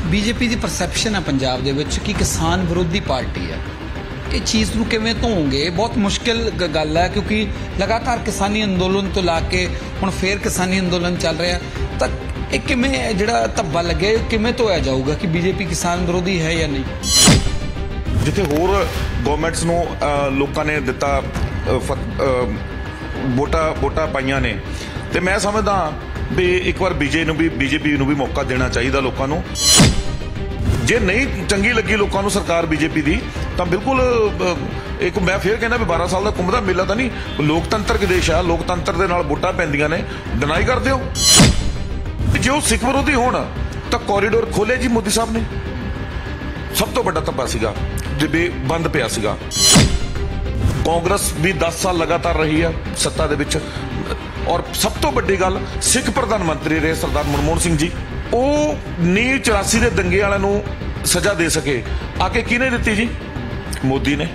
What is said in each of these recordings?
BJP की perception है पंजाब दे विच कि किसान विरोधी पार्टी है। ये चीज़ नूं किवें धोओगे? बहुत मुश्किल गल है, क्योंकि लगातार किसानी अंदोलन तो ला के हुण फिर किसानी अंदोलन चल रहा है, तो ये किवें जिहड़ा धब्बा लगे किवें धोया जाऊगा कि बीजेपी किसान विरोधी है या नहीं? जिथे होर गवर्नमेंट्स नूं लोकां ने दिता वोटां पाईयां ने, ते मैं समझदा भी एक बार बीजेपी नूं भी मौका देना चाहिए लोकां नूं। जे नहीं चंगी लगी लोगों को सरकार बीजेपी की, तो बिल्कुल एक मैं फिर कहना भी 12 साल का कुंभ का मेला तो नहीं, लोकतंत्र के देश है, लोकतंत्र के नाल वोटां पैंदियां ने, डिनाई कर दिओ। जे वो सिख विरोधी होण तो कॉरीडोर खोले जी मोदी साहब ने, सब तो बड़ा धब्बा सीगा जे बंद पिया सीगा। कांग्रेस भी 10 साल लगातार रही है सत्ता दे विच, और सब तो बड़ी गल सिख प्रधानमंत्री रहे सरदार मनमोहन सिंह जी, वो नी 84 के दंगे वाले नूं सजा दे सके, आके किहने दित्ती जी? मोदी ने।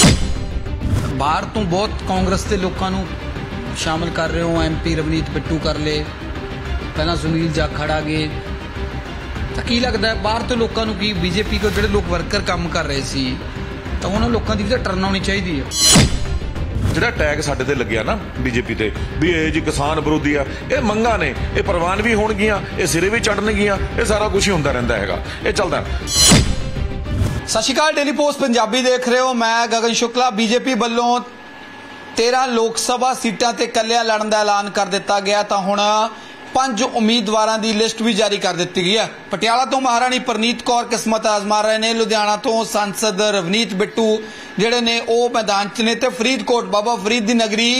बाहर तो बहुत कांग्रेस के लोगों नूं शामिल कर रहे हो, MP रवनीत बिट्टू कर ले, पहला सुनील जाखड़ आ गए, तो की लगता है बाहर तो लोगों नूं कि बीजेपी को जिहड़े लोग वर्कर काम कर रहे सी, तो उन्होंने लोगों की भी टर्न आनी चाहिए है। ਜਿਹੜਾ ਟੈਗ ਸਾਡੇ ਤੇ ਲੱਗਿਆ ਨਾ बीजेपी ਤੇ ਵੀ ਇਹ ਜੀ ਕਿਸਾਨ ਵਿਰੋਧੀ ਆ, ਇਹ ਮੰਗਾਂ ਨੇ, ਇਹ ਪ੍ਰਵਾਨ ਵੀ ਹੋਣਗੀਆਂ, ਇਹ ਸਿਰੇ ਵੀ ਚੜਨਗੀਆਂ, ਇਹ ਸਾਰਾ ਕੁਝ ਹੀ ਹੁੰਦਾ ਰਹਿੰਦਾ ਹੈਗਾ, ਇਹ ਚੱਲਦਾ। ਸਤਿ ਸ਼੍ਰੀ ਅਕਾਲ, ਡੇਲੀ ਪੋਸਟ ਪੰਜਾਬੀ ਦੇਖ ਰਹੇ ਹੋ, ਮੈਂ ਗਗਨ ਸ਼ੁਕਲਾ। बीजेपी ਵੱਲੋਂ 13 ਲੋਕ ਸਭਾ ਸੀਟਾਂ ਤੇ ਇਕੱਲਿਆਂ ਲੜਨ ਦਾ ਐਲਾਨ ਕਰ ਦਿੱਤਾ ਗਿਆ, ਤਾਂ ਹੁਣ 5 ਉਮੀਦਵਾਰਾਂ ਦੀ ਲਿਸਟ ਵੀ ਜਾਰੀ ਕਰ ਦਿੱਤੀ ਗਈ ਹੈ। ਪਟਿਆਲਾ ਤੋਂ ਮਹਾਰਾਣੀ ਪ੍ਰਨੀਤ ਕੌਰ ਕਿਸਮਤ ਆਜ਼ਮਾ ਰਹੇ ਨੇ, ਲੁਧਿਆਣਾ ਤੋਂ ਸੰਸਦ ਰਵਨੀਤ ਬਿੱਟੂ ਜਿਹੜੇ ਨੇ ਉਹ ਮੈਦਾਨ 'ਚ ਨੇ, ਤੇ ਫਰੀਦਕੋਟ ਬਾਬਾ ਫਰੀਦ ਦੀ ਨਗਰੀ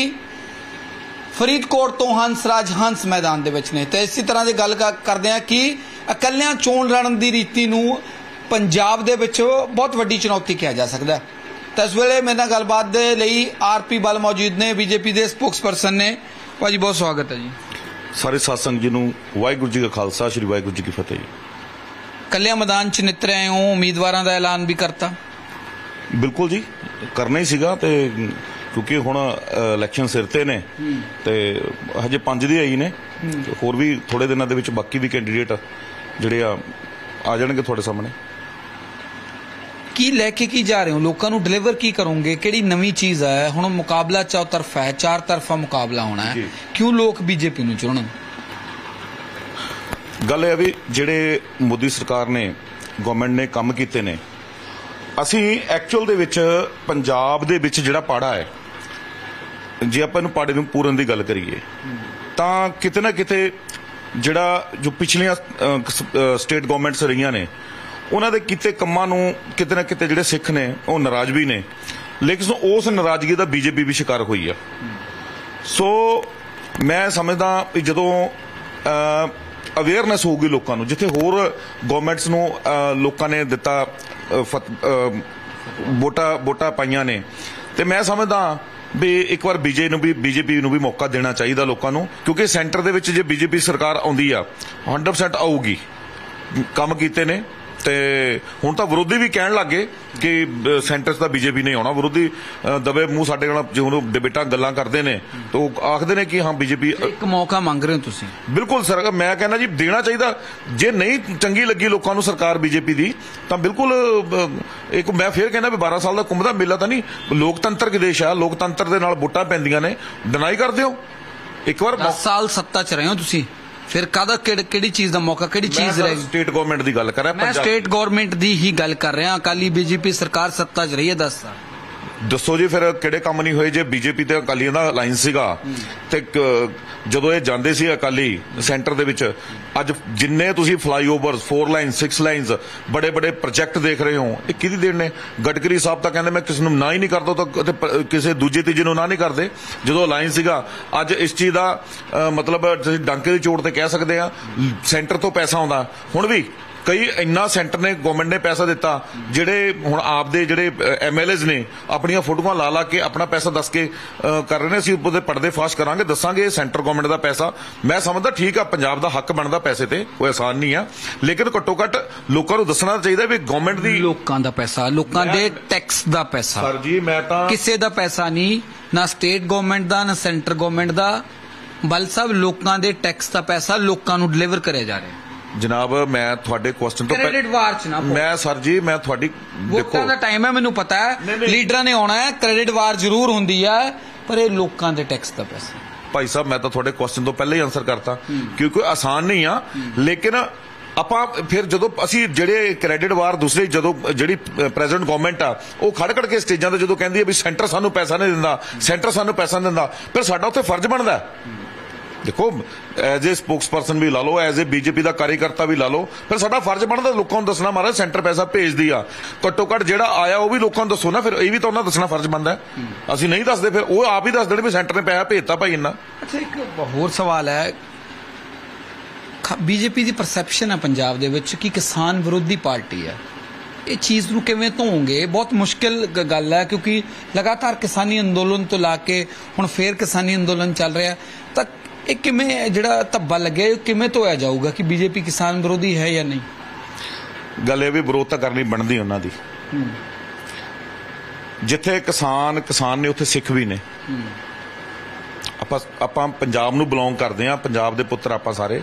ਫਰੀਦਕੋਟ ਤੋਂ ਹੰਸਰਾਜ ਹੰਸ ਮੈਦਾਨ ਦੇ ਵਿੱਚ ਨੇ। ਤੇ ਇਸੇ ਤਰ੍ਹਾਂ ਦੀ ਗੱਲ ਕਰਦੇ ਆ ਕਿ ਇਕੱਲਿਆਂ ਚੋਣ ਲੜਨ ਦੀ ਰੀਤੀ ਨੂੰ ਪੰਜਾਬ ਦੇ ਵਿੱਚ ਬਹੁਤ ਵੱਡੀ ਚੁਣੌਤੀ ਕਿਹਾ ਜਾ ਸਕਦਾ ਹੈ। ਤਾਂ ਇਸ ਵੇਲੇ ਮੇਰੇ ਨਾਲ ਗੱਲਬਾਤ ਦੇ ਲਈ RP ਬਲ ਮੌਜੂਦ ਨੇ, BJP ਦੇ ਸਪੋਕਸਪਰਸਨ ਨੇ। ਭਾਜੀ ਬਹੁਤ ਸਵਾਗਤ ਹੈ ਜੀ। ਸਾਰੇ ਸਾਧ ਸੰਗਤ ਜੀ ਨੂੰ ਵਾਹਿਗੁਰੂ ਜੀ ਕਾ ਖਾਲਸਾ, ਸ਼੍ਰੀ ਵਾਹਿਗੁਰੂ ਜੀ ਕੀ ਫਤਿਹ। ਕੱਲਿਆਂ ਮੈਦਾਨ 'ਚ ਨਿੱਤਰ ਆਏ ਹੋ, ਉਮੀਦਵਾਰਾਂ ਦਾ ਐਲਾਨ ਵੀ ਕਰਤਾ? ਬਿਲਕੁਲ ਜੀ, ਕਰਨਾ ਹੀ ਸੀਗਾ, ਤੇ ਕਿਉਂਕਿ ਹੁਣ ਇਲੈਕਸ਼ਨ ਸਿਰ ਤੇ ਨੇ, ਤੇ ਹਜੇ 5 ਦੀ ਆਈ ਨੇ, ਹੋਰ ਵੀ ਥੋੜੇ ਦਿਨਾਂ ਦੇ ਵਿੱਚ ਬਾਕੀ ਵੀ ਕੈਂਡੀਡੇਟ ਜਿਹੜੇ ਆ ਜਾਣਗੇ ਤੁਹਾਡੇ ਸਾਹਮਣੇ। ਕੀ ਲੈ ਕੇ ਕੀ ਜਾ ਰਹੇ ਹੋ, ਲੋਕਾਂ ਨੂੰ ਡਿਲੀਵਰ ਕੀ ਕਰੋਗੇ, ਕਿਹੜੀ ਨਵੀਂ ਚੀਜ਼ ਹੈ? ਹੁਣ ਮੁਕਾਬਲਾ ਚੌਤਰਫਾ ਹੈ, 4 ਤਰਫਾ ਮੁਕਾਬਲਾ ਹੋਣਾ ਹੈ, ਕਿਉਂ ਲੋਕ BJP ਨੂੰ ਚੁਣਨ? ਗੱਲ ਇਹ ਵੀ ਜਿਹੜੇ ਮੋਦੀ ਸਰਕਾਰ ਨੇ, ਗਵਰਨਮੈਂਟ ਨੇ ਕੰਮ ਕੀਤੇ ਨੇ, ਅਸੀਂ ਐਕਚੁਅਲ ਦੇ ਵਿੱਚ ਪੰਜਾਬ ਦੇ ਵਿੱਚ ਜਿਹੜਾ ਪਾੜਾ ਹੈ, ਜੇ ਆਪਾਂ ਨੂੰ ਪਾੜੇ ਨੂੰ ਪੂਰਨ ਦੀ ਗੱਲ ਕਰੀਏ ਤਾਂ ਕਿਤੇ ਨਾ ਕਿਤੇ ਜਿਹੜਾ ਜੋ ਪਿਛਲੀਆਂ ਸਟੇਟ ਗਵਰਨਮੈਂਟਸ ਰਹੀਆਂ ਨੇ, ਉਹਨਾਂ ਦੇ ਕੀਤੇ ਕੰਮਾਂ ਨੂੰ ਕਿਤੇ ਨਾ ਕਿਤੇ ਜਿਹੜੇ ਸਿੱਖ ਨੇ ਉਹ ਨਾਰਾਜ਼ ਵੀ ਨੇ, ਲੇਕਿਨ ਉਸ ਨਾਰਾਜ਼ਗੀ ਦਾ BJP ਵੀ ਸ਼ਿਕਾਰ ਹੋਈ ਆ। ਸੋ ਮੈਂ ਸਮਝਦਾ ਵੀ ਜਦੋਂ ਅਵੇਅਰਨੈਸ ਹੋਊਗੀ ਲੋਕਾਂ ਨੂੰ, ਜਿੱਥੇ ਹੋਰ ਗਵਰਨਮੈਂਟਸ ਨੂੰ ਲੋਕਾਂ ਨੇ ਦਿੱਤਾ ਵੋਟਾਂ ਪਾਈਆਂ ਨੇ, ਤੇ ਮੈਂ ਸਮਝਦਾ ਵੀ ਇੱਕ ਵਾਰ BJP ਨੂੰ ਵੀ ਮੌਕਾ ਦੇਣਾ ਚਾਹੀਦਾ ਲੋਕਾਂ ਨੂੰ, ਕਿਉਂਕਿ ਸੈਂਟਰ ਦੇ ਵਿੱਚ ਜੇ BJP ਸਰਕਾਰ ਆਉਂਦੀ ਆ 100% ਆਊਗੀ, ਕੰਮ ਕੀਤੇ ਨੇ। ਤੇ ਹੁਣ ਤਾਂ ਵਿਰੋਧੀ ਵੀ ਕਹਿਣ ਲੱਗੇ ਕਿ ਸੈਂਟਰ 'ਚ ਤਾਂ BJP ਨਹੀਂ ਆਉਣਾ, ਵਿਰੋਧੀ ਦਬੇ ਮੂੰਹ ਸਾਡੇ ਨਾਲ ਜਦੋਂ ਡਿਬੇਟਾਂ ਗੱਲਾਂ ਕਰਦੇ ਨੇ ਤਾਂ ਉਹ ਆਖਦੇ ਨੇ ਕਿ ਹਾਂ BJP ਇੱਕ ਮੌਕਾ ਮੰਗ ਰਹੇ ਹੋ ਤੁਸੀਂ। ਬਿਲਕੁਲ ਸਰ, ਮੈਂ ਕਹਿੰਦਾ ਜੀ ਦੇਣਾ ਚਾਹੀਦਾ। ਜੇ ਨਹੀਂ ਚੰਗੀ ਲੱਗੀ ਲੋਕਾਂ ਨੂੰ ਸਰਕਾਰ BJP ਦੀ, ਤਾਂ ਬਿਲਕੁਲ ਇੱਕ ਮੈਂ ਫਿਰ ਕਹਿੰਦਾ ਵੀ 12 ਸਾਲ ਦਾ ਕੁੰਭ ਦਾ ਮੇਲਾ ਤਾਂ ਨਹੀਂ, ਲੋਕਤੰਤਰ ਕੇ ਦੇਸ਼ ਹੈ, ਲੋਕਤੰਤਰ ਦੇ ਨਾਲ ਵੋਟਾਂ ਪੈਂਦੀਆਂ ਨੇ, ਡਿਨਾਈ ਕਰ ਦਿਓ। ਇੱਕ ਵਾਰ 10 ਸਾਲ ਸੱਤਾ 'ਚ ਰਹੇ ਹੋ ਤੁਸੀਂ, ਫਿਰ ਕਾਹਦਾ ਕਿਹੜੀ ਚੀਜ਼ ਦਾ ਮੌਕਾ, ਕਿਹੜੀ ਚੀਜ਼ ਰਹੇਗੀ? ਸਟੇਟ ਗਵਰਨਮੈਂਟ ਦੀ ਗੱਲ ਕਰ ਰਿਹਾ, ਮੈਂ ਸਟੇਟ ਗਵਰਨਮੈਂਟ ਦੀ ਹੀ ਗੱਲ ਕਰ ਰਿਹਾ। ਅਕਾਲੀ BJP ਸਰਕਾਰ ਸੱਤਾ 'ਚ ਰਹੀ ਹੈ 10 ਸਾਲ, ਦੱਸੋ ਜੀ ਫਿਰ ਕਿਹੜੇ ਕੰਮ ਨਹੀਂ ਹੋਏ? ਜੇ BJP ਤੇ ਅਕਾਲੀਆਂ ਦਾ ਅਲਾਈਅੰਸ ਸੀਗਾ, ਤੇ ਜਦੋਂ ਇਹ ਜਾਂਦੇ ਸੀ ਅਕਾਲੀ ਸੈਂਟਰ ਦੇ ਵਿੱਚ, ਅੱਜ ਜਿੰਨੇ ਤੁਸੀਂ ਫਲਾਈਓਵਰਸ 4 ਲਾਈਨ 6 ਲਾਈਨਸ ਬੜੇ ਬੜੇ ਪ੍ਰੋਜੈਕਟ ਦੇਖ ਰਹੇ ਹੋ, ਇਹ ਕਿਹਦੀ ਦੇਣ ਨੇ? ਗਡਕਰੀ ਸਾਹਿਬ ਤਾਂ ਕਹਿੰਦੇ ਮੈਂ ਕਿਸੇ ਨੂੰ ਨਾ ਹੀ ਨਹੀਂ ਕਰਦਾ, ਤਾਂ ਕਿਸੇ ਦੂਜੇ ਤੀਜੇ ਨੂੰ ਨਾ ਨਹੀਂ ਕਰਦੇ। ਜਦੋਂ ਅਲਾਈਅੰਸ ਸੀਗਾ, ਅੱਜ ਇਸ ਚੀਜ਼ ਦਾ ਮਤਲਬ ਤੁਸੀਂ ਡਾਂਕੇ ਦੀ ਚੋਟ ਤੇ ਕਹਿ ਸਕਦੇ ਆ ਸੈਂਟਰ ਤੋਂ ਪੈਸਾ ਆਉਂਦਾ। ਹੁਣ ਵੀ ਕਈ ਇੰਨਾ ਸੈਂਟਰ ਨੇ, ਗਵਰਨਮੈਂਟ ਨੇ ਪੈਸਾ ਦਿੱਤਾ, ਜਿਹੜੇ ਹੁਣ ਆਪਦੇ ਜਿਹੜੇ MLAs ਨੇ ਆਪਣੀਆਂ ਫੋਟੋਆਂ ਲਾ ਕੇ ਆਪਣਾ ਪੈਸਾ ਦੱਸ ਕੇ ਕਰ ਰਹੇ ਨੇ, ਅਸੀਂ ਉਹਦੇ ਪਰਦੇ ਫਾਸ਼ ਕਰਾਂਗੇ, ਦੱਸਾਂਗੇ ਸੈਂਟਰ ਗਵਰਨਮੈਂਟ ਦਾ ਪੈਸਾ। ਮੈਂ ਸਮਝਦਾ ਠੀਕ ਆ, ਪੰਜਾਬ ਦਾ ਹੱਕ ਬਣਦਾ ਪੈਸੇ ਤੇ, ਕੋਈ ਆਸਾਨ ਨਹੀਂ ਆ, ਲੇਕਿਨ ਘੱਟੋ ਘੱਟ ਲੋਕਾਂ ਨੂੰ ਦੱਸਣਾ ਚਾਹੀਦਾ ਵੀ ਗਵਰਨਮੈਂਟ ਦੀ, ਲੋਕਾਂ ਦਾ ਪੈਸਾ, ਲੋਕਾਂ ਦੇ ਟੈਕਸ ਦਾ ਪੈਸਾ। ਸਰ ਜੀ ਮੈਂ ਤਾਂ ਕਿਸੇ ਦਾ ਪੈਸਾ ਨਹੀਂ, ਨਾ ਸਟੇਟ ਗਵਰਨਮੈਂਟ ਦਾ, ਨਾ ਸੈਂਟਰ ਗਵਰਨਮੈਂਟ ਦਾ, ਬਲ ਸਾਹਿਬ ਲੋਕਾਂ ਦੇ ਟੈਕਸ ਦਾ ਪੈਸਾ ਲੋਕਾਂ ਨੂੰ ਡਿਲੀਵਰ ਕਰਿਆ ਜਾ ਰਿਹਾ। ਜਨਾਬ ਮੈਂ ਤੁਹਾਡੇ ਕੁਐਸਚਨ ਤੋਂ ਕ੍ਰੈਡਿਟ ਵਾਰ ਚ ਨਾ ਮੈਂ ਸਰ ਜੀ ਮੈਂ ਤੁਹਾਡੀ ਵੋਟਾਂ ਦਾ ਟਾਈਮ ਹੈ, ਮੈਨੂੰ ਪਤਾ ਹੈ ਲੀਡਰਾਂ ਨੇ ਆਉਣਾ ਹੈ, ਕ੍ਰੈਡਿਟ ਵਾਰ ਜ਼ਰੂਰ ਹੁੰਦੀ ਹੈ, ਪਰ ਇਹ ਲੋਕਾਂ ਦੇ ਟੈਕਸ ਦਾ ਪੈਸਾ। ਭਾਈ ਸਾਹਿਬ ਮੈਂ ਤਾਂ ਤੁਹਾਡੇ ਕੁਐਸਚਨ ਤੋਂ ਪਹਿਲਾਂ ਹੀ ਆਨਸਰ ਕਰਤਾ, ਕਿਉਂਕਿ ਆਸਾਨ ਨਹੀਂ ਆ, ਲੇਕਿਨ ਆਪਾਂ ਫਿਰ ਜਦੋਂ ਅਸੀਂ ਜਿਹੜੇ ਕ੍ਰੈਡਿਟ ਵਾਰ ਦੂਸਰੇ ਜਦੋਂ ਜਿਹੜੀ ਪ੍ਰੈਜ਼ੀਡੈਂਟ ਗਵਰਨਮੈਂਟ ਆ ਉਹ ਖੜ ਕੇ ਸਟੇਜਾਂ ਤੇ ਜਦੋਂ ਕਹਿੰਦੀ ਹੈ ਵੀ ਸੈਂਟਰ ਸਾਨੂੰ ਪੈਸਾ ਨਹੀਂ ਦਿੰਦਾ, ਸੈਂਟਰ ਸਾਨੂੰ ਪੈਸਾ ਨਹੀਂ ਦਿੰਦਾ, ਫਿਰ ਸਾਡਾ ਉੱਥੇ ਫਰਜ਼ ਬਣਦਾ। ਦੇਖੋ ਐਜ਼ ਏ ਸਪੋਕਸਪਰਸਨ ਵੀ ਲਾ ਲਓ, ਐਜ਼ ਏ ਬੀਜੇਪੀ ਦਾ ਕਾਰਜਕਰਤਾ ਵੀ ਲਾ ਲਓ, ਫਿਰ ਸਾਡਾ ਫਰਜ਼ ਬਣਦਾ ਲੋਕਾਂ ਨੂੰ ਦੱਸਣਾ ਮਹਾਰਾਜ ਸੈਂਟਰ ਪੈਸਾ ਭੇਜਦੀ ਆ, ਘੱਟੋ ਘੱਟ ਜਿਹੜਾ ਆਇਆ ਉਹ ਵੀ ਲੋਕਾਂ ਨੂੰ ਦੱਸੋ ਨਾ, ਫਿਰ ਇਹ ਵੀ ਤਾਂ ਉਹਨਾਂ ਦੱਸਣਾ ਫਰਜ਼ ਬਣਦਾ। ਅਸੀਂ ਨਹੀਂ ਦੱਸਦੇ ਫਿਰ ਉਹ ਆਪ ਹੀ ਦੱਸ ਦੇਣ ਵੀ ਸੈਂਟਰ ਨੇ ਪੈਸਾ ਭੇਜਤਾ ਭਾਈ ਇੰਨਾ। ਅੱਛਾ ਇੱਕ ਹੋਰ ਸਵਾਲ ਹੈ, ਬੀਜੇਪੀ ਦੀ ਪਰਸੈਪਸ਼ਨ ਹੈ ਪੰਜਾਬ ਦੇ ਵਿੱਚ ਕਿ ਕਿਸਾਨ ਵਿਰੋਧੀ ਪਾਰਟੀ ਹੈ, ਇਹ ਚੀਜ਼ ਨੂੰ ਕਿਵੇਂ ਧੋਓਗੇ? ਬਹੁਤ ਮੁਸ਼ਕਿਲ ਗੱਲ ਹੈ ਕਿਉਂਕਿ ਲਗਾਤਾਰ ਕਿਸਾਨੀ ਅੰਦੋਲਨ ਤੋਂ ਲਾ ਕੇ ਹੁਣ ਫੇਰ ਕਿਸਾਨੀ ਅੰਦੋਲਨ ਚੱਲ ਰਿਹਾ, ਤਾਂ ਇਹ ਕਿਵੇਂ ਜਿਹੜਾ ਧੱਬਾ ਲੱਗਿਆ ਕਿਵੇਂ ਧੋਇਆ ਜਾਊਗਾ ਕਿ ਬੀਜੇਪੀ ਕਿਸਾਨ ਵਿਰੋਧੀ ਹੈ ਜਾਂ ਨਹੀਂ? ਗੱਲ ਇਹ ਵੀ ਵਿਰੋਧ ਤਾਂ ਕਰਨੀ ਬਣਦੀ ਉਹਨਾਂ ਦੀ, ਜਿੱਥੇ ਕਿਸਾਨ ਨੇ ਉੱਥੇ ਸਿੱਖ ਵੀ ਨੇ। ਆਪਾਂ ਪੰਜਾਬ ਨੂੰ ਬਿਲੋਂਗ ਕਰਦੇ ਆ, ਪੰਜਾਬ ਦੇ ਪੁੱਤਰ ਆਪਾਂ ਸਾਰੇ।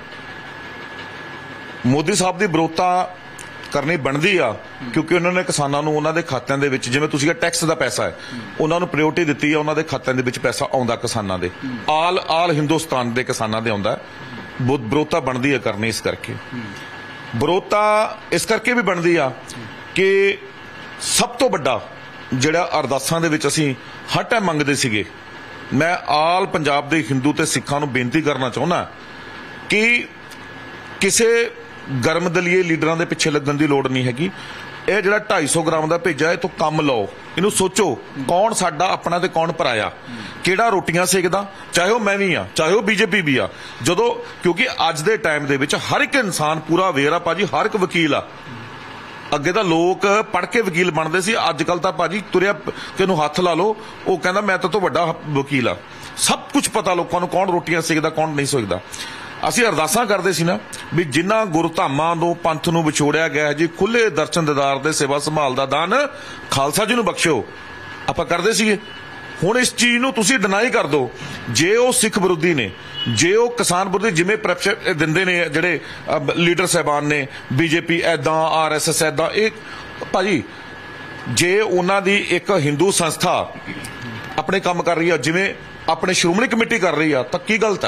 ਮੋਦੀ ਸਾਹਿਬ ਦੀ ਵਿਰੋਧਤਾ ਕਰਨੀ ਬਣਦੀ ਆ ਕਿਉਂਕਿ ਉਹਨਾਂ ਨੇ ਕਿਸਾਨਾਂ ਨੂੰ ਉਹਨਾਂ ਦੇ ਖਾਤਿਆਂ ਦੇ ਵਿੱਚ, ਜਿਵੇਂ ਤੁਸੀਂ ਟੈਕਸ ਦਾ ਪੈਸਾ ਹੈ ਉਹਨਾਂ ਨੂੰ ਪ੍ਰਾਇੋਰਟੀ ਦਿੱਤੀ ਆ, ਉਹਨਾਂ ਦੇ ਖਾਤਿਆਂ ਦੇ ਵਿੱਚ ਪੈਸਾ ਆਉਂਦਾ ਕਿਸਾਨਾਂ ਦੇ, ਆਲ ਹਿੰਦੁਸਤਾਨ ਦੇ ਕਿਸਾਨਾਂ ਦੇ ਆਉਂਦਾ। ਵਿਰੋਧਤਾ ਬਣਦੀ ਆ ਕਰਨੀ, ਇਸ ਕਰਕੇ ਵਿਰੋਧਤਾ ਇਸ ਕਰਕੇ ਵੀ ਬਣਦੀ ਆ ਕਿ ਸਭ ਤੋਂ ਵੱਡਾ ਜਿਹੜਾ ਅਰਦਾਸਾਂ ਦੇ ਵਿੱਚ ਅਸੀਂ ਹਰ ਟਾਈਮ ਮੰਗਦੇ ਸੀਗੇ, ਮੈਂ ਆਲ ਪੰਜਾਬ ਦੇ ਹਿੰਦੂ ਤੇ ਸਿੱਖਾਂ ਨੂੰ ਬੇਨਤੀ ਕਰਨਾ ਚਾਹੁੰਦਾ ਕਿ ਕਿਸੇ ਗਰਮ ਦਲੀਏ ਲੀਡਰਾਂ ਦੇ ਪਿੱਛੇ ਲੱਗਣ ਦੀ ਲੋੜ ਨਹੀਂ ਹੈਗੀ। ਇਹ ਜਿਹੜਾ 250 ਗ੍ਰਾਮ ਦਾ ਭੇਜਾ ਇਹ ਤੋਂ ਕੰਮ ਲਓ, ਇਹਨੂੰ ਸੋਚੋ ਕੌਣ ਸਾਡਾ ਆਪਣਾ ਤੇ ਕੌਣ ਪਰਾਇਆ, ਕਿਹੜਾ ਰੋਟੀਆਂ ਸੇਕਦਾ, ਚਾਹੇ ਉਹ ਮੈਂ ਵੀ ਆ ਚਾਹੇ ਉਹ ਬੀਜੇਪੀ ਵੀ ਆ। ਜਦੋਂ ਕਿਉਂਕਿ ਅੱਜ ਦੇ ਟਾਈਮ ਦੇ ਵਿੱਚ ਹਰ ਇੱਕ ਇਨਸਾਨ ਪੂਰਾ ਅਵੇਅਰ ਆ ਭਾਜੀ, ਹਰ ਇੱਕ ਵਕੀਲ ਆ। ਅੱਗੇ ਤਾਂ ਲੋਕ ਪੜ੍ਹ ਕੇ ਵਕੀਲ ਬਣਦੇ ਸੀ, ਅੱਜ ਕੱਲ ਤਾਂ ਭਾਜੀ ਤੁਰਿਆ ਕਿਨੂੰ ਹੱਥ ਲਾ ਲਓ ਉਹ ਕਹਿੰਦਾ ਮੈਂ ਤਾਂ ਤੋਂ ਵੱਡਾ ਵਕੀਲ ਆ। ਸਭ ਕੁਝ ਪਤਾ ਲੋਕਾਂ ਨੂੰ, ਕੌਣ ਰੋਟੀਆਂ ਸੇਕਦਾ ਕੌਣ ਨਹੀਂ ਸੇਕਦਾ। ਅਸੀਂ ਅਰਦਾਸਾਂ ਕਰਦੇ ਸੀ ਨਾ ਵੀ ਜਿਨ੍ਹਾਂ ਗੁਰਧਾਮਾਂ ਨੂੰ ਪੰਥ ਨੂੰ ਵਿਛੋੜਿਆ ਗਿਆ ਜੀ, ਖੁੱਲੇ ਦਰਸ਼ਨ ਦਿਦਾਰ ਦੇ ਸੇਵਾ ਸੰਭਾਲ ਦਾ ਦਾਨ ਖਾਲਸਾ ਜੀ ਨੂੰ ਬਖਸ਼ਿਓ, ਆਪਾਂ ਕਰਦੇ ਸੀਗੇ। ਹੁਣ ਇਸ ਚੀਜ਼ ਨੂੰ ਤੁਸੀਂ ਡਿਨਾਈ ਕਰ ਦਿਓ। ਜੇ ਉਹ ਸਿੱਖ ਵਿਰੋਧੀ ਨੇ, ਜੇ ਉਹ ਕਿਸਾਨ ਵਿਰੋਧੀ ਜਿਵੇਂ ਪ੍ਰੈਸ਼ਰ ਦਿੰਦੇ ਨੇ ਜਿਹੜੇ ਲੀਡਰ ਸਾਹਿਬਾਨ ਨੇ, ਬੀਜੇਪੀ ਐਦਾਂ, ਆਰਐਸਐਸ ਐਦਾਂ, ਇਹ ਭਾਜੀ ਜੇ ਉਹਨਾਂ ਦੀ ਇੱਕ ਹਿੰਦੂ ਸੰਸਥਾ ਆਪਣੇ ਕੰਮ ਕਰ ਰਹੀ ਆ, ਜਿਵੇਂ ਆਪਣੇ ਸ਼੍ਰੋਮਣੀ ਕਮੇਟੀ ਕਰ ਰਹੀ ਆ, ਤਾਂ ਕੀ ਗਲਤ ਹੈ?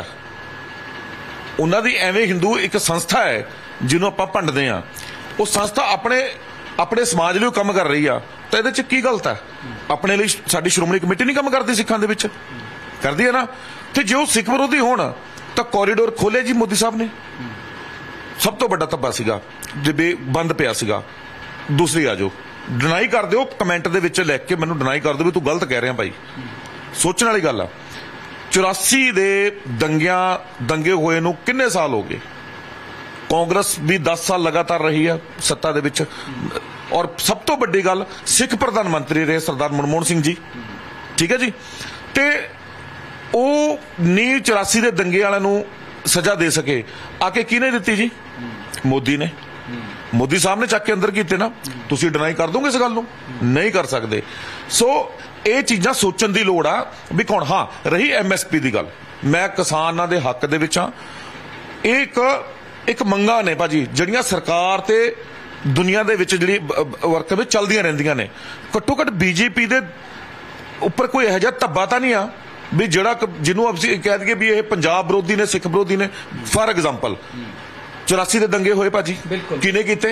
ਉਹਨਾਂ ਦੀ ਐਵੇਂ ਹਿੰਦੂ ਇੱਕ ਸੰਸਥਾ ਹੈ ਜਿਹਨੂੰ ਆਪਾਂ ਭੰਡਦੇ ਆ, ਉਹ ਸੰਸਥਾ ਆਪਣੇ ਸਮਾਜ ਲਈ ਕੰਮ ਕਰ ਰਹੀ ਆ, ਤਾਂ ਇਹਦੇ 'ਚ ਕੀ ਗਲਤ ਹੈ? ਆਪਣੇ ਲਈ ਸਾਡੀ ਸ਼੍ਰੋਮਣੀ ਕਮੇਟੀ ਨਹੀਂ ਕੰਮ ਕਰਦੀ ਸਿੱਖਾਂ ਦੇ ਵਿੱਚ? ਕਰਦੀ ਹੈ ਨਾ। ਤੇ ਜੇ ਉਹ ਸਿੱਖ ਵਿਰੋਧੀ ਹੋਣ ਤਾਂ ਕੋਰੀਡੋਰ ਖੋਲੇ ਜੀ ਮੋਦੀ ਸਾਹਿਬ ਨੇ, ਸਭ ਤੋਂ ਵੱਡਾ ਧੱਬਾ ਸੀਗਾ ਜੇ ਬੰਦ ਪਿਆ ਸੀਗਾ। ਦੂਸਰੀ ਆ ਜਾਓ ਡਿਨਾਈ ਕਰ ਦਿਓ, ਕਮੈਂਟ ਦੇ ਵਿੱਚ ਲਿਖ ਕੇ ਮੈਨੂੰ ਡਿਨਾਈ ਕਰ ਦਿਓ ਵੀ ਤੂੰ ਗਲਤ ਕਹਿ ਰਿਹਾ ਭਾਈ। ਸੋਚਣ ਵਾਲੀ ਗੱਲ ਆ। 84 ਦੇ ਦੰਗੇ ਹੋਏ ਨੂੰ ਕਿੰਨੇ ਸਾਲ ਹੋ ਗਏ? ਕਾਂਗਰਸ ਵੀ 10 ਸਾਲ ਲਗਾਤਾਰ ਰਹੀ ਆ ਸੱਤਾ ਦੇ ਵਿੱਚ, ਔਰ ਸਭ ਤੋਂ ਵੱਡੀ ਗੱਲ ਸਿੱਖ ਪ੍ਰਧਾਨ ਮੰਤਰੀ ਰਹੇ ਸਰਦਾਰ ਮਨਮੋਹਨ ਸਿੰਘ ਜੀ, ਠੀਕ ਹੈ ਜੀ। ਤੇ ਉਹ ਨੀ 84 ਦੇ ਦੰਗੇ ਵਾਲਿਆਂ ਨੂੰ ਸਜ਼ਾ ਦੇ ਸਕੇ, ਆ ਕੇ ਕਿਹਨੇ ਦਿੱਤੀ ਜੀ? ਮੋਦੀ ਨੇ। ਮੋਦੀ ਸਾਹਿਬ ਨੇ ਚੱਕ ਕੇ ਅੰਦਰ ਕੀਤੇ ਨਾ। ਤੁਸੀਂ ਡਿਨਾਈ ਕਰ ਦੋਗੇ ਇਸ ਗੱਲ ਨੂੰ? ਨਹੀਂ ਕਰ ਸਕਦੇ। ਸੋ ਇਹ ਚੀਜ਼ਾਂ ਸੋਚਣ ਦੀ ਲੋੜ ਆ ਵੀ ਕੌਣ। ਹਾਂ, ਰਹੀ ਐਮਐਸਪੀ ਦੀ ਗੱਲ, ਮੈਂ ਕਿਸਾਨਾਂ ਦੇ ਹੱਕ ਦੇ ਵਿੱਚ ਆ। ਇਹ ਇੱਕ ਮੰਗਾਂ ਨੇ ਭਾਜੀ ਜਿਹੜੀਆਂ ਸਰਕਾਰ ਤੇ ਦੁਨੀਆ ਦੇ ਵਿੱਚ ਜਿਹੜੀ ਵਰਕ ਵਿੱਚ ਚੱਲਦੀਆਂ ਰਹਿੰਦੀਆਂ ਨੇ। ਘੱਟੋ ਘੱਟ ਬੀਜੇਪੀ ਦੇ ਉੱਪਰ ਕੋਈ ਇਹੋ ਜਿਹਾ ਧੱਬਾ ਤਾਂ ਨਹੀਂ ਆ ਵੀ ਜਿਹੜਾ ਜਿਹਨੂੰ ਅਸੀਂ ਕਹਿ ਦਈਏ ਵੀ ਇਹ ਪੰਜਾਬ ਵਿਰੋਧੀ ਨੇ, ਸਿੱਖ ਵਿਰੋਧੀ ਨੇ। ਫਾਰ ਐਗਜ਼ਾਮਪਲ 84 ਦੇ ਦੰਗੇ ਹੋਏ ਭਾਜੀ, ਕਿਹਨੇ ਕੀਤੇ?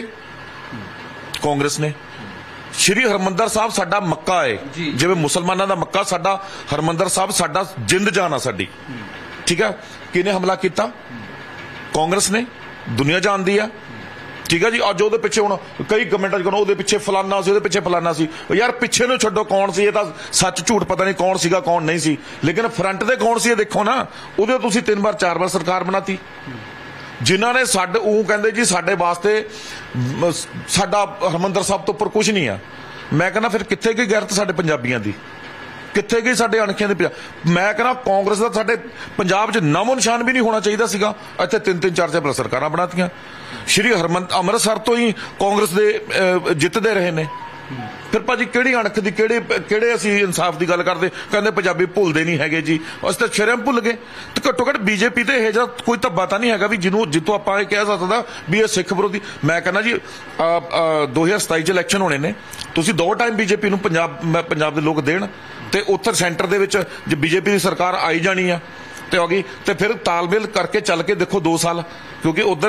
ਕਾਂਗਰਸ ਨੇ। ਸ਼੍ਰੀ ਹਰਮੰਦਰ ਸਾਹਿਬ ਸਾਡਾ ਮੱਕਾ ਹੈ, ਜਿਵੇਂ ਮੁਸਲਮਾਨਾਂ ਦਾ ਮੱਕਾ, ਸਾਡਾ ਹਰਮੰਦਰ ਸਾਹਿਬ ਸਾਡਾ ਜਿੰਦ ਜਾਨ ਆ ਸਾਡੀ, ਠੀਕ ਹੈ। ਕਿਹਨੇ ਹਮਲਾ ਕੀਤਾ? ਕਾਂਗਰਸ ਨੇ। ਦੁਨੀਆ ਜਾਣਦੀ ਆ, ਠੀਕ ਹੈ ਜੀ। ਅੱਜ ਉਹਦੇ ਪਿੱਛੇ ਹੁਣ ਕਈ ਕਮੈਂਟਾਂ 'ਚ ਕਹਿੰਦੇ ਉਹਦੇ ਪਿੱਛੇ ਫਲਾਨਾ ਸੀ, ਉਹਦੇ ਪਿੱਛੇ ਫਲਾਨਾ ਸੀ। ਯਾਰ ਪਿੱਛੇ ਨੂੰ ਛੱਡੋ, ਕੌਣ ਸੀ? ਇਹ ਤਾਂ ਸੱਚ ਝੂਠ ਪਤਾ ਨਹੀਂ ਕੌਣ ਸੀਗਾ ਕੌਣ ਨਹੀਂ ਸੀ, ਲੇਕਿਨ ਫਰੰਟ ਤੇ ਕੌਣ ਸੀ ਇਹ ਦੇਖੋ ਨਾ। ਉਹਦੇ ਤੁਸੀਂ 3 ਵਾਰ 4 ਵਾਰ ਸਰਕਾਰ ਬਣਾਤੀ, ਜਿਨ੍ਹਾਂ ਨੇ ਸਾਡੇ ਉਹ ਕਹਿੰਦੇ ਜੀ ਸਾਡੇ ਵਾਸਤੇ ਸਾਡਾ ਹਰਮੰਦਰ ਸਾਹਿਬ ਤੋਂ ਉੱਪਰ ਕੁਝ ਨਹੀਂ ਆ। ਮੈਂ ਕਹਿੰਦਾ ਫਿਰ ਕਿੱਥੇ ਗਈ ਗੈਰਤ ਸਾਡੇ ਪੰਜਾਬੀਆਂ ਦੀ? ਕਿੱਥੇ ਗਈ ਸਾਡੇ ਅਣਖੀਆਂ ਦੇ? ਮੈਂ ਕਹਿੰਦਾ ਕਾਂਗਰਸ ਦਾ ਸਾਡੇ ਪੰਜਾਬ 'ਚ ਨਾਮੋ ਨਿਸ਼ਾਨ ਵੀ ਨਹੀਂ ਹੋਣਾ ਚਾਹੀਦਾ ਸੀਗਾ। ਇੱਥੇ 3-3 4-4 ਸਰਕਾਰਾਂ ਬਣਾਤੀਆਂ। ਸ਼੍ਰੀ ਅੰਮ੍ਰਿਤਸਰ ਤੋਂ ਹੀ ਕਾਂਗਰਸ ਦੇ ਜਿੱਤਦੇ ਰਹੇ ਨੇ, ਫਿਰ ਭਾਜੀ ਕਿਹੜੀ ਅਣਖ ਦੀ ਕਿਹੜੇ ਅਸੀਂ ਇਨਸਾਫ ਦੀ ਗੱਲ ਕਰਦੇ? ਕਹਿੰਦੇ ਪੰਜਾਬੀ ਭੁੱਲਦੇ ਨਹੀਂ ਹੈਗੇ ਜੀ, ਅਸੀਂ ਤਾਂ ਸ਼ਰਮ ਭੁੱਲ ਗਏ। ਤੇ ਘੱਟੋ ਘੱਟ ਬੀਜੇਪੀ ਤੇ ਇਹ ਜਿਹਾ ਕੋਈ ਧੱਬਾ ਤਾਂ ਨਹੀਂ ਹੈਗਾ ਵੀ ਜਿੱਥੋਂ ਆਪਾਂ ਇਹ ਕਹਿ ਸਕਦਾ ਵੀ ਇਹ ਸਿੱਖ ਵਿਰੋਧੀ। ਮੈਂ ਕਹਿੰਦਾ ਜੀ 2027 ਚ ਇਲੈਕਸ਼ਨ ਹੋਣੇ ਨੇ, ਤੁਸੀਂ 2 ਟਾਈਮ ਬੀਜੇਪੀ ਨੂੰ ਪੰਜਾਬ ਦੇ ਲੋਕ ਦੇਣ, ਤੇ ਉੱਥੇ ਸੈਂਟਰ ਦੇ ਵਿੱਚ ਜੇ ਬੀਜੇਪੀ ਦੀ ਸਰਕਾਰ ਆਈ ਜਾਣੀ ਆ ਤੇ ਆ ਗਈ, ਤੇ ਫਿਰ ਤਾਲਮੇਲ ਕਰਕੇ ਚੱਲ ਕੇ ਦੇਖੋ 2 ਸਾਲ, ਕਿਉਂਕਿ ਉਧਰ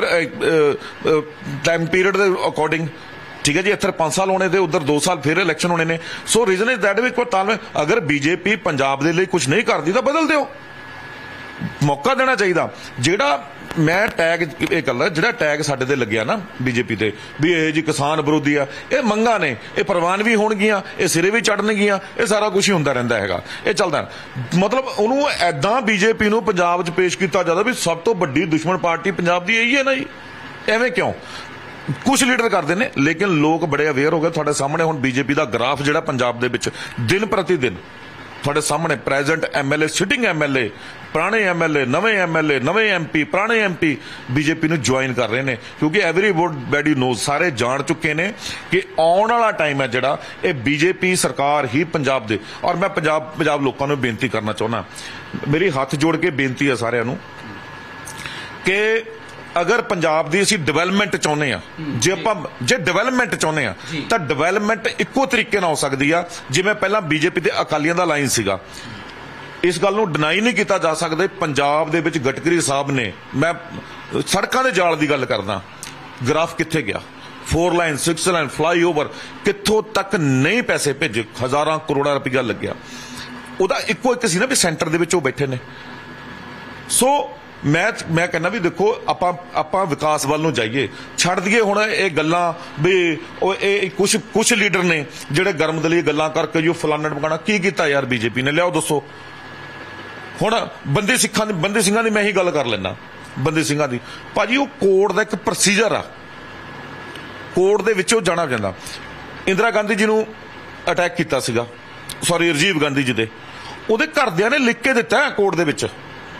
ਟਾਈਮ ਪੀਰੀਅਡ ਦੇ ਅਕੋਰਡਿੰਗ, ਠੀਕ ਹੈ ਜੀ, ਇੱਥੇ 5 ਸਾਲ ਹੋਣੇ ਤੇ ਉਧਰ 2 ਸਾਲ ਫਿਰ ਇਲੈਕਸ਼ਨ ਹੋਣੇ ਨੇ। ਸੋ ਰੀਜ਼ਨ ਇਜ਼ ਦੈਟ ਵੀ ਕੋਈ ਤਾਲਮੇਲ, ਅਗਰ ਬੀਜੇਪੀ ਪੰਜਾਬ ਦੇ ਲਈ ਕੁਝ ਨਹੀਂ ਕਰਦੀ ਤਾਂ ਬਦਲ ਦਿਓ, ਮੌਕਾ ਦੇਣਾ ਚਾਹੀਦਾ। ਜਿਹੜਾ ਮੈਂ ਟੈਗ ਇਹ ਗੱਲ, ਜਿਹੜਾ ਟੈਗ ਸਾਡੇ ਤੇ ਲੱਗਿਆ ਨਾ ਬੀਜੇਪੀ ਤੇ ਵੀ ਇਹ ਜੀ ਕਿਸਾਨ ਵਿਰੋਧੀ ਆ, ਇਹ ਮੰਗਾਂ ਨੇ, ਇਹ ਪ੍ਰਵਾਨ ਵੀ ਹੋਣਗੀਆਂ, ਇਹ ਸਿਰੇ ਵੀ ਚੜਨਗੀਆਂ, ਇਹ ਸਾਰਾ ਕੁਝ ਹੀ ਹੁੰਦਾ ਰਹਿੰਦਾ ਹੈਗਾ, ਇਹ ਚੱਲਦਾ। ਮਤਲਬ ਉਹਨੂੰ ਐਦਾਂ ਬੀਜੇਪੀ ਨੂੰ ਪੰਜਾਬ 'ਚ ਪੇਸ਼ ਕੀਤਾ ਜਾਂਦਾ ਵੀ ਸਭ ਤੋਂ ਵੱਡੀ ਦੁਸ਼ਮਣ ਪਾਰਟੀ ਪੰਜਾਬ ਦੀ ਇਹੀ ਹੈ ਨਾ ਜੀ। ਐਵੇਂ ਕਿਉਂ? ਕੁਝ ਲੀਡਰ ਕਰਦੇ ਨੇ, ਲੇਕਿਨ ਲੋਕ ਬੜੇ ਅਵੇਅਰ ਹੋ ਗਏ। ਤੁਹਾਡੇ ਸਾਹਮਣੇ ਹੁਣ ਬੀਜੇਪੀ ਦਾ ਗ੍ਰਾਫ ਜਿਹੜਾ ਪੰਜਾਬ ਦੇ ਵਿੱਚ ਦਿਨ ਪ੍ਰਤੀ ਦਿਨ ਤੁਹਾਡੇ ਸਾਹਮਣੇ, ਪ੍ਰੈਜ਼ੈਂਟ ਐਮਐਲਏ, ਸਿਟਿੰਗ ਐਮਐਲਏ, ਪੁਰਾਣੇ ਐਮਐਲਏ, ਨਵੇਂ ਐਮਪੀ, ਪੁਰਾਣੇ ਐਮਪੀ ਬੀਜੇਪੀ ਨੂੰ ਜੁਆਇਨ ਕਰ ਰਹੇ ਨੇ, ਕਿਉਂਕਿ ਐਵਰੀਬਡੀ ਨੋਜ਼, ਸਾਰੇ ਜਾਣ ਚੁੱਕੇ ਨੇ ਕਿ ਆਉਣ ਵਾਲਾ ਟਾਈਮ ਹੈ ਜਿਹੜਾ ਇਹ ਬੀਜੇਪੀ ਸਰਕਾਰ ਹੀ ਪੰਜਾਬ ਦੇ। ਔਰ ਮੈਂ ਪੰਜਾਬ ਲੋਕਾਂ ਨੂੰ ਬੇਨਤੀ ਕਰਨਾ ਚਾਹੁੰਦਾ, ਮੇਰੀ ਹੱਥ ਜੋੜ ਕੇ ਬੇਨਤੀ ਹੈ ਸਾਰਿਆਂ ਨੂੰ ਕਿ ਅਗਰ ਪੰਜਾਬ ਦੀ ਅਸੀਂ ਡਿਵੈਲਪਮੈਂਟ ਚਾਹੁੰਦੇ ਆ, ਜੇ ਡਿਵੈਲਪਮੈਂਟ ਚਾਹੁੰਦੇ ਆ ਤਾਂ ਡਿਵੈਲਪਮੈਂਟ ਇੱਕੋ ਤਰੀਕੇ ਨਾਲ ਹੋ ਸਕਦੀ ਆ ਜਿਵੇਂ ਪਹਿਲਾਂ ਬੀਜੇਪੀ ਤੇ ਅਕਾਲੀਆਂ ਦਾ ਲਾਈਨ ਸੀਗਾ। ਇਸ ਗੱਲ ਨੂੰ ਡਿਨਾਈ ਨਹੀਂ ਕੀਤਾ ਜਾ ਸਕਦਾ। ਪੰਜਾਬ ਦੇ ਵਿੱਚ ਗਡਕਰੀ ਸਾਹਿਬ ਨੇ, ਮੈਂ ਸੜਕਾਂ ਦੇ ਜਾਲ ਦੀ ਗੱਲ ਕਰਦਾ, ਗ੍ਰਾਫ ਕਿੱਥੇ ਗਿਆ? 4 ਲਾਈਨ 6 ਲਾਈਨ ਫਲਾਈਓਵਰ ਕਿੱਥੋਂ ਤੱਕ ਨਹੀਂ ਪੈਸੇ ਭੇਜੇ, ਹਜ਼ਾਰਾਂ ਕਰੋੜਾਂ ਰੁਪਇਆ ਲੱਗਿਆ। ਉਹਦਾ ਇੱਕੋ ਇੱਕ ਸੀ ਨਾ ਵੀ ਸੈਂਟਰ ਦੇ ਵਿੱਚ ਉਹ ਬੈਠੇ ਨੇ। ਸੋ ਮੈਂ ਕਹਿੰਦਾ ਵੀ ਦੇਖੋ ਆਪਾਂ ਵਿਕਾਸ ਵੱਲ ਨੂੰ ਜਾਈਏ, ਛੱਡ ਦਈਏ ਹੁਣ ਇਹ ਗੱਲਾਂ ਵੀ ਉਹ ਇਹ ਕੁਝ ਲੀਡਰ ਨੇ ਜਿਹੜੇ ਗਰਮਦਲੀ ਗੱਲਾਂ ਕਰਕੇ ਜੋ ਫਲਾਣਾ ਟਮਕਾਣਾ। ਕੀ ਕੀਤਾ ਯਾਰ ਬੀਜੇਪੀ ਨੇ? ਲਿਆਓ ਦੱਸੋ। ਹੁਣ ਬੰਦੀ ਸਿੰਘਾਂ ਦੀ ਮੈਂ ਹੀ ਗੱਲ ਕਰ ਲੈਣਾ। ਬੰਦੀ ਸਿੰਘਾਂ ਦੀ ਭਾਜੀ ਉਹ ਕੋਰਟ ਦਾ ਇੱਕ ਪ੍ਰੋਸੀਜਰ ਆ, ਕੋਰਟ ਦੇ ਵਿੱਚੋਂ ਜਾਣਾ ਜਾਂਦਾ। ਇੰਦਰਾ ਗਾਂਧੀ ਜੀ ਨੂੰ ਅਟੈਕ ਕੀਤਾ ਸੀਗਾ, ਸੌਰੀ ਰਾਜੀਵ ਗਾਂਧੀ ਜੀ ਦੇ, ਉਹਦੇ ਘਰਦਿਆਂ ਨੇ ਲਿਖ ਕੇ ਦਿੱਤਾ ਕੋਰਟ ਦੇ ਵਿੱਚ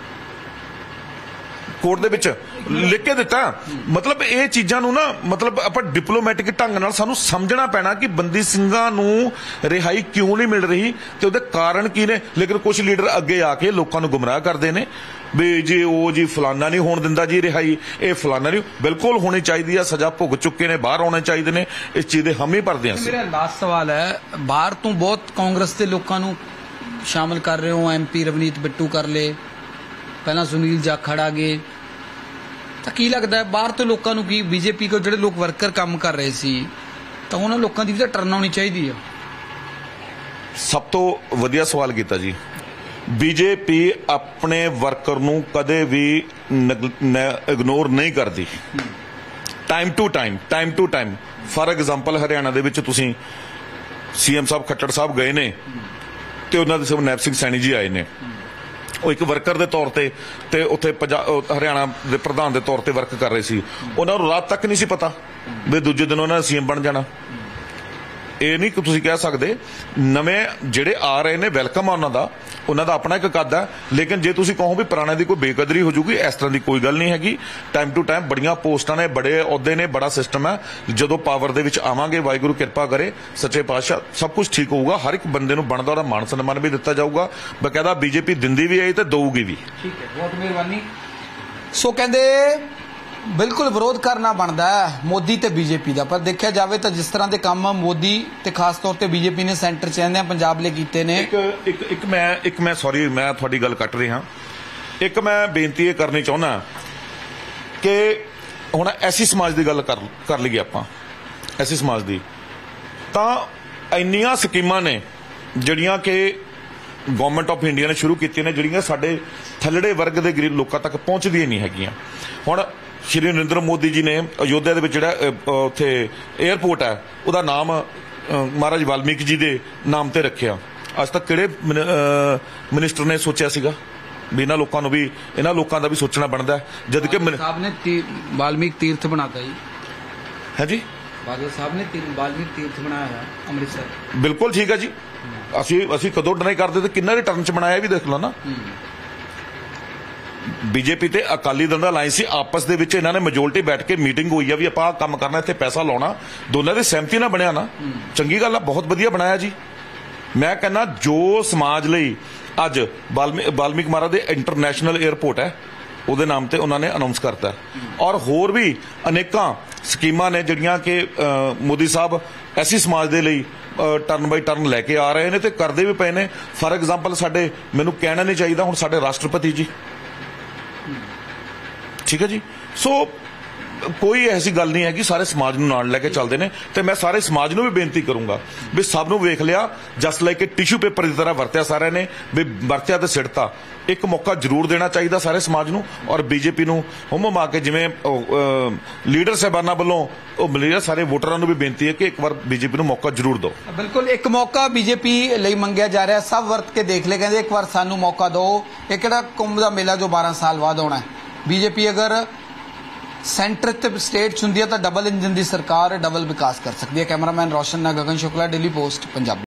ਲਿਖ ਕੇ ਦਿੱਤਾ। ਮਤਲਬ ਇਹ ਚੀਜ਼ਾਂ ਨੂੰ ਨਾ, ਮਤਲਬ ਆਪਾਂ ਡਿਪਲੋਮੈਟਿਕ ਢੰਗ ਨਾਲ ਸਾਨੂੰ ਸਮਝਣਾ ਪੈਣਾ ਕਿ ਬੰਦੀ ਸਿੰਘਾਂ ਨੂੰ ਰਿਹਾਈ ਕਿਉਂ ਨਹੀਂ ਮਿਲ ਰਹੀ ਤੇ ਉਹਦੇ ਕਾਰਨ ਕੀ ਨੇ। ਲੇਕਿਨ ਕੁਝ ਲੀਡਰ ਅੱਗੇ ਆ ਕੇ ਲੋਕਾਂ ਨੂੰ ਗੁੰਮਰਾਹ ਕਰਦੇ ਨੇ ਵੀ ਜੀ ਉਹ ਜੀ ਫਲਾਨਾ ਨਹੀਂ ਹੋਣ ਦਿੰਦਾ ਜੀ ਰਿਹਾਈ, ਇਹ ਫਲਾਨਾ ਨਹੀਂ। ਬਿਲਕੁਲ ਹੋਣੀ ਚਾਹੀਦੀ ਆ, ਸਜ਼ਾ ਭੁਗ ਚੁੱਕੇ ਨੇ, ਬਾਹਰ ਆਉਣੇ ਚਾਹੀਦੇ ਨੇ, ਇਸ ਚੀਜ਼ ਦੇ ਹਮ ਹੀ ਭਰਦੇ ਹਾਂ। ਮੇਰਾ ਲਾਸਟ ਸਵਾਲ ਹੈ, ਬਾਹਰ ਤੋਂ ਬਹੁਤ ਕਾਂਗਰਸ ਦੇ ਲੋਕਾਂ ਨੂੰ ਸ਼ਾਮਲ ਕਰ ਰਹੇ ਹੋ, ਐਮਪੀ ਰਵਨੀਤ ਬਿੱਟੂ ਕਰ ਲਏ, ਪਹਿਲਾਂ ਸੁਨੀਲ ਜਾਖੜ ਆ ਗਏ, ਤਾਂ ਕੀ ਲੱਗਦਾ ਬਾਹਰ ਤੋਂ ਲੋਕਾਂ ਨੂੰ ਕੀ ਬੀਜੇਪੀ ਕੋਲ ਜਿਹੜੇ ਲੋਕ ਵਰਕਰ ਕੰਮ ਕਰ ਰਹੇ ਸੀ ਤਾਂ ਉਹਨਾਂ ਲੋਕਾਂ ਦੀ ਵੀ ਤਾਂ ਟਰਨ ਆਉਣੀ ਚਾਹੀਦੀ ਆ? ਸਭ ਤੋਂ ਵਧੀਆ ਸਵਾਲ ਕੀਤਾ ਜੀ। ਬੀਜੇਪੀ ਆਪਣੇ ਵਰਕਰ ਨੂੰ ਕਦੇ ਵੀ ਇਗਨੋਰ ਨਹੀਂ ਕਰਦੀ। Time to time for example Haryana ਦੇ ਵਿੱਚ ਤੁਸੀਂ ਸੀਐਮ ਸਾਹਿਬ ਖੱਟੜ ਸਾਹਿਬ ਗਏ ਨੇ ਤੇ ਉਹਨਾਂ ਦੇ ਸਭ ਨੈਬ ਸਿੰਘ ਸੈਣੀ ਜੀ ਆਏ ਨੇ। ਉਹ ਇੱਕ ਵਰਕਰ ਦੇ ਤੌਰ ਤੇ ਉੱਥੇ ਹਰਿਆਣਾ ਦੇ ਪ੍ਰਧਾਨ ਦੇ ਤੌਰ ਤੇ ਵਰਕ ਕਰ ਰਹੇ ਸੀ। ਉਹਨਾਂ ਨੂੰ ਰਾਤ ਤੱਕ ਨਹੀਂ ਸੀ ਪਤਾ ਵੀ ਦੂਜੇ ਦਿਨ ਉਹਨਾਂ ਨੇ ਸੀਐਮ ਬਣ ਜਾਣਾ। ਇਹ ਨਹੀਂ ਕਿ ਤੁਸੀਂ ਕਹਿ ਸਕਦੇ। ਨਵੇਂ ਜਿਹੜੇ ਆ ਰਹੇ ਨੇ ਵੈਲਕਮ ਆ ਉਹਨਾਂ ਦਾ ਆਪਣਾ ਇੱਕ ਕੱਦ ਹੈ। ਲੇਕਿਨ ਜੇ ਤੁਸੀਂ ਕਹੋ ਵੀ ਪੁਰਾਣੇ ਦੀ ਕੋਈ ਬੇਕਦਰੀ ਹੋ ਜੂਗੀ, ਇਸ ਤਰ੍ਹਾਂ ਦੀ ਕੋਈ ਗੱਲ ਨਹੀਂ ਹੈਗੀ। ਟਾਈਮ ਟੂ ਟਾਈਮ ਬੜੀਆਂ ਪੋਸਟਾਂ ਨੇ, ਬੜੇ ਅਹੁਦੇ ਨੇ, ਬੜਾ ਸਿਸਟਮ ਹੈ। ਜਦੋਂ ਪਾਵਰ ਦੇ ਵਿੱਚ ਆਵਾਂਗੇ, ਵਾਹਿਗੁਰੂ ਕਿਰਪਾ ਕਰੇ, ਸੱਚੇ ਪਾਤਸ਼ਾਹ, ਸਭ ਕੁਝ ਠੀਕ ਹੋਊਗਾ। ਹਰ ਇੱਕ ਬੰਦੇ ਨੂੰ ਬਣਦਾ ਉਹਦਾ ਮਾਣ ਸਨਮਾਨ ਵੀ ਦਿੱਤਾ ਜਾਊਗਾ। ਬਕਾਇਦਾ ਬੀਜੇਪੀ ਦਿੰਦੀ ਵੀ ਹੈ ਤੇ ਦਊਗੀ ਵੀ। ਠੀਕ ਹੈ, ਬਹੁਤ ਮਿਹਰਬਾਨੀ। ਸੋ ਕਹਿੰਦੇ ਬਿਲਕੁਲ ਵਿਰੋਧ ਕਰਨਾ ਬਣਦਾ ਹੈ ਮੋਦੀ ਤੇ ਬੀਜੇਪੀ ਦਾ, ਪਰ ਦੇਖਿਆ ਜਾਵੇ ਤਾਂ ਜਿਸ ਤਰ੍ਹਾਂ ਦੇ ਕੰਮ ਮੋਦੀ ਤੇ ਖਾਸ ਤੌਰ ਤੇ ਬੀਜੇਪੀ ਨੇ ਸੈਂਟਰ ਚ ਰਹਿੰਦਿਆਂ ਪੰਜਾਬ ਲਈ ਕੀਤੇ ਨੇ। ਇੱਕ ਮੈਂ ਸੌਰੀ, ਮੈਂ ਤੁਹਾਡੀ ਗੱਲ ਕੱਟ ਰਿਹਾ। ਇੱਕ ਮੈਂ ਬੇਨਤੀ ਇਹ ਕਰਨੀ ਚਾਹੁੰਦਾ ਕਿ ਹੁਣ ਐਸੀ ਸਮਾਜ ਦੀ ਗੱਲ ਕਰ ਲਈਏ ਆਪਾਂ। ਐਸੀ ਸਮਾਜ ਦੀ ਤਾਂ ਇੰਨੀਆਂ ਸਕੀਮਾਂ ਨੇ ਜਿਹੜੀਆਂ ਕਿ ਗਵਰਨਮੈਂਟ ਆਫ ਇੰਡੀਆ ਨੇ ਸ਼ੁਰੂ ਕੀਤੀਆਂ ਨੇ, ਜਿਹੜੀਆਂ ਸਾਡੇ ਥੱਲੜੇ ਵਰਗ ਦੇ ਗਰੀਬ ਲੋਕਾਂ ਤੱਕ ਪਹੁੰਚਦੀਆਂ ਨਹੀਂ ਹੈਗੀਆਂ। ਹੁਣ ਸ਼੍ਰੀ ਨਰਿੰਦਰ ਮੋਦੀ ਜੀ ਨੇ ਅਯੋਧਿਆ ਦੇ ਵਿੱਚ ਜਿਹੜਾ ਉੱਥੇ 에ਅਰਪੋਰਟ ਹੈ ਉਹਦਾ ਨਾਮ ਮਹਾਰਾਜ ਵਾਲਮੀਕੀ ਜੀ ਦੇ ਨਾਮ ਤੇ ਰੱਖਿਆ। ਅੱਜ ਤੱਕ ਕਿਹੜੇ ਮਿਨਿਸਟਰ ਨੇ ਸੋਚਿਆ ਸੀਗਾ ਵੀ ਇਹਨਾਂ ਲੋਕਾਂ ਨੂੰ ਵੀ, ਇਹਨਾਂ ਲੋਕਾਂ ਦਾ ਵੀ ਸੋਚਣਾ ਬਣਦਾ। ਜਦ ਕਿ ਸਾਹਿਬ ਨੇ ਵਾਲਮੀਕ ਤੀਰਥ ਬਣਾਤਾ ਜੀ। ਹੈ ਜੀ, ਬਾਦਲ ਸਾਹਿਬ ਨੇ ਵਾਲਮੀਕ ਤੀਰਥ ਬਣਾਇਆ ਅੰਮ੍ਰਿਤਸਰ। ਬਿਲਕੁਲ ਠੀਕ ਹੈ ਜੀ। ਅਸੀਂ ਕਦੋਂ ਡਿਨਾਈ ਕਰਦੇ ਤੇ ਕਿੰਨਾ ਰਿਟਰਨ ਚ ਬਣਾਇਆ ਵੀ ਦੇਖ ਲਓ ਨਾ। ਬੀਜੇਪੀ ਤੇ ਅਕਾਲੀ ਦਲ ਦਾ ਅਲਾਈਅੰਸ ਸੀ, ਆਪਸ ਦੇ ਵਿੱਚ ਇਹਨਾਂ ਨੇ ਮੈਜੋਰਟੀ ਬੈਠ ਕੇ ਮੀਟਿੰਗ ਹੋਈ ਆ ਵੀ ਆਪਾਂ ਆਹ ਕੰਮ ਕਰਨਾ, ਇੱਥੇ ਪੈਸਾ ਲਾਉਣਾ, ਦੋਨਾਂ ਦੀ ਸਹਿਮਤੀ ਨਾਲ ਬਣਿਆ ਨਾ, ਚੰਗੀ ਗੱਲ ਆ, ਬਹੁਤ ਵਧੀਆ ਬਣਾਇਆ ਜੀ। ਮੈਂ ਕਹਿੰਦਾ ਜੋ ਸਮਾਜ ਲਈ ਅੱਜ ਵਾਲਮੀਕ ਮਹਾਰਾਜ ਦੇ ਇੰਟਰਨੈਸ਼ਨਲ 에ਅਰਪੋਰਟ ਹੈ ਉਹਦੇ ਨਾਮ ਤੇ ਉਹਨਾਂ ਨੇ ਅਨਾਉਂਸ ਕਰਤਾ, ਔਰ ਹੋਰ ਵੀ ਅਨੇਕਾਂ ਸਕੀਮਾਂ ਨੇ ਜਿਹੜੀਆਂ ਕਿ ਮੋਦੀ ਸਾਹਿਬ ਐਸੀ ਸਮਾਜ ਦੇ ਲਈ ਟਰਨ ਬਾਈ ਟਰਨ ਲੈ ਕੇ ਆ ਰਹੇ ਨੇ ਤੇ ਕਰਦੇ ਵੀ ਪਏ ਨੇ। ਫਾਰ ਐਗਜ਼ਾਮਪਲ ਸਾਡੇ, ਮੈਨੂੰ ਕਹਿਣਾ ਨਹੀਂ ਚਾਹੀਦਾ, ਹੁਣ ਸਾਡੇ ਰਾਸ਼ਟਰਪਤੀ ਜੀ, ਠੀਕ ਹੈ ਜੀ, ਸੋ ਕੋਈ ਐਸੀ ਗੱਲ ਨਹੀਂ ਹੈ ਕਿ ਸਾਰੇ ਸਮਾਜ ਨੂੰ ਨਾਲ ਲੈ ਕੇ ਚੱਲਦੇ ਨੇ। ਤੇ ਮੈਂ ਸਾਰੇ ਸਮਾਜ ਨੂੰ ਵੀ ਬੇਨਤੀ ਕਰੂੰਗਾ ਵੀ ਸਭ ਨੂੰ ਵੇਖ ਲਿਆ ਜਸਟ ਲਾਈਕ ਕਿ ਟਿਸ਼ੂ ਪੇਪਰ ਦੀ ਤਰ੍ਹਾਂ ਵਰਤਿਆ ਸਾਰਿਆਂ ਨੇ, ਵੀ ਵਰਤਿਆ ਤੇ ਸਿੱਟਤਾ। ਇੱਕ ਮੌਕਾ ਜ਼ਰੂਰ ਦੇਣਾ ਚਾਹੀਦਾ ਸਾਰੇ ਸਮਾਜ ਨੂੰ, ਔਰ ਬੀਜੇਪੀ ਨੂੰ ਹੁਮਾ ਕੇ ਜਿਵੇਂ ਲੀਡਰ ਸਾਹਿਬਾਨਾਂ ਵੱਲੋਂ ਉਹ ਮਿਲਿਆ, ਸਾਰੇ ਵੋਟਰਾਂ ਨੂੰ ਵੀ ਬੇਨਤੀ ਹੈ ਕਿ ਇੱਕ ਵਾਰ ਬੀਜੇਪੀ ਨੂੰ ਮੌਕਾ ਜ਼ਰੂਰ ਦਿਓ। ਬਿਲਕੁਲ, ਇੱਕ ਮੌਕਾ ਬੀਜੇਪੀ ਲਈ ਮੰਗਿਆ ਜਾ ਰਿਹਾ, ਸਭ ਵਰਤ ਕੇ ਦੇਖ ਲੈ, ਕਹਿੰਦੇ ਇੱਕ ਵਾਰ ਸਾਨੂੰ ਮੌਕਾ ਦਿਓ। ਇਹ ਕਿਹੜਾ ਕੁੰਭ ਦਾ ਮੇਲਾ ਜੋ 12 ਸਾਲ ਬਾਅਦ ਆਉਣਾ ਹੈ। ਬੀਜੇਪੀ ਅਗਰ ਸੈਂਟਰ ਤੇ ਸਟੇਟ 'ਚ ਹੁੰਦੀ ਹੈ ਤਾਂ ਡਬਲ ਇੰਜਨ ਦੀ ਸਰਕਾਰ ਡਬਲ ਵਿਕਾਸ ਕਰ ਸਕਦੀ ਹੈ। ਕੈਮਰਾਮੈਨ ਰੋਸ਼ਨ ਨਾਲ ਗਗਨ ਸ਼ੁਕਲਾ, ਡੇਲੀ ਪੋਸਟ ਪੰਜਾਬੀ।